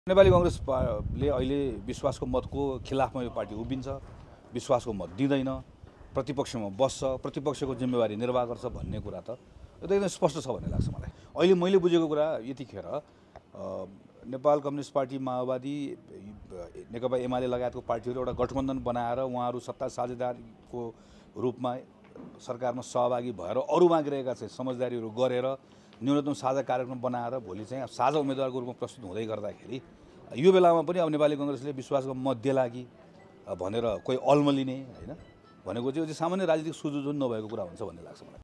नेपाली कांग्रेसले अहिले विश्वासको मतको खिलाफमा यो पार्टी उभिन्छ, विश्वासको मत दिँदैन, प्रतिपक्षमा बस्छ, प्रतिपक्षको जिम्मेवारी निर्वाह गर्छ भन्ने कुरा त एकदम स्पष्ट छ भन्ने लाग्छ मलाई। अहिले मैले बुझेको कुरा यतिखेर नेपाल कम्युनिस्ट पार्टी, माओवादी, नेकपा एमाले लगायतको पार्टीहरू एउटा गठबन्धन बनाएर उहाँहरू सत्ता साझेदारको रूपमा सरकारमा सहभागी भएर अरू बाँकी रहेका चाहिँ समझदारीहरू गरेर न्यूनतम साझा कार्यक्रम बनाएर भोलि चाहिँ साझा उम्मेदवारको रूपमा प्रस्तुत हुँदै गर्दाखेरि यो बेलामा पनि अब नेपाली कांग्रेसले विश्वासको मत देला कि भनेर कोही अल्मलिने हैन भनेको चाहिँ सामान्य राजनीतिक सुझुझुन नभएको कुरा हुन्छ भन्ने लाग्छ मलाई।